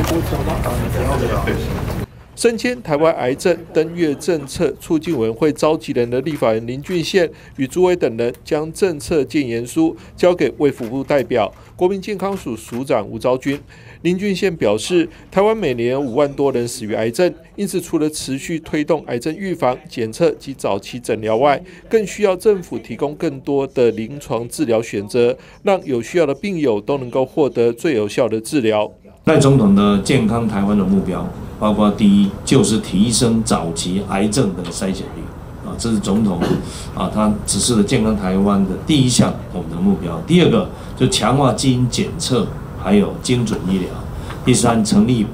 身兼台湾癌症登月政策促进委员会召集人的立法人林俊宪与朱伟等人将政策建言书交给卫福部代表国民健康署署长吴昭君。林俊宪表示，台湾每年5万多人死于癌症，因此除了持续推动癌症预防、检测及早期诊疗外，更需要政府提供更多的临床治疗选择，让有需要的病友都能够获得最有效的治疗。 赖总统的健康台湾的目标，包括第一就是提升早期癌症的筛检率这是总统他指示的健康台湾的第一项我们的目标。第二个就强化基因检测，还有精准医疗。第三，成立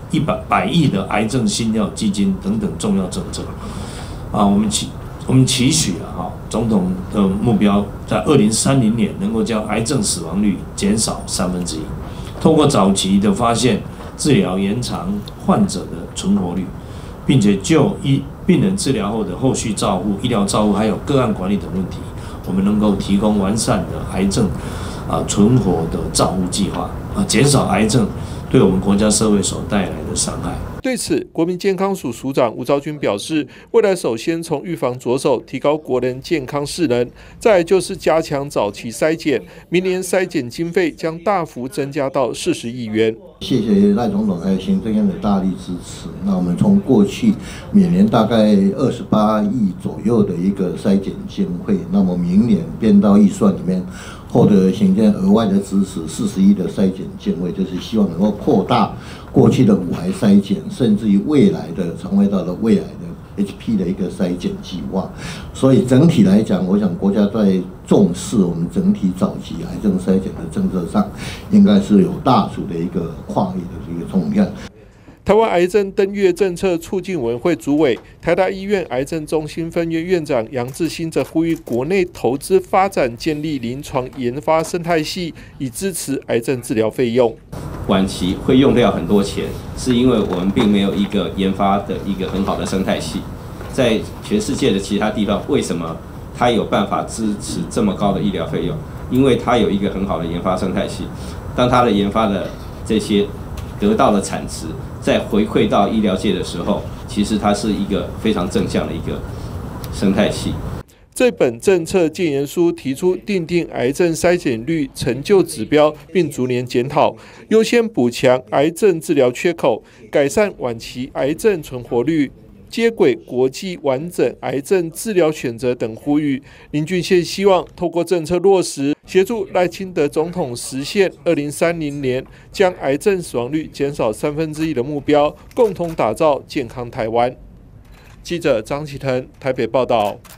100亿的癌症新药基金等等重要政策我们期许总统的目标在2030年能够将癌症死亡率减少1/3。透过早期的发现、治疗，延长患者的存活率，并且就病人治疗后的后续照护、医疗照护，还有个案管理等问题，我们能够提供完善的癌症存活的照护计划减少癌症对我们国家社会所带来的伤害。 对此，国民健康署署长吴昭君表示，未来首先从预防着手，提高国人健康势能，再来就是加强早期筛检，明年筛检经费将大幅增加到40亿元。 谢谢赖总统还有行政院的大力支持。那我们从过去每年大概28亿左右的一个筛检经费，那么明年编到预算里面，获得行政额外的支持40亿的筛检经费，就是希望能够扩大过去的5癌筛检，甚至于未来的肠胃道的胃癌的 HP 的一个筛检计划。所以整体来讲，我想国家在重视我们整体早期癌症筛检的政策上，应该是有大幅的一个跨越的一个重量。 台湾癌症登月政策促进委员会主委、台大医院癌症中心分院院长杨志新则呼吁国内投资发展建立临床研发生态系，以支持癌症治疗费用。 晚期会用掉很多钱，是因为我们并没有一个研发的一个很好的生态系。在全世界的其他地方，为什么它有办法支持这么高的医疗费用？因为它有一个很好的研发生态系。当它的研发的这些得到的产值再回馈到医疗界的时候，其实它是一个非常正向的一个生态系。 这本政策建言书提出订定癌症筛检率成就指标，并逐年检讨，优先补强癌症治疗缺口，改善晚期癌症存活率，接轨国际完整癌症治疗选择等呼吁。林俊宪希望透过政策落实，协助赖清德总统实现2030年将癌症死亡率减少1/3的目标，共同打造健康台湾。记者张启腾台北报道。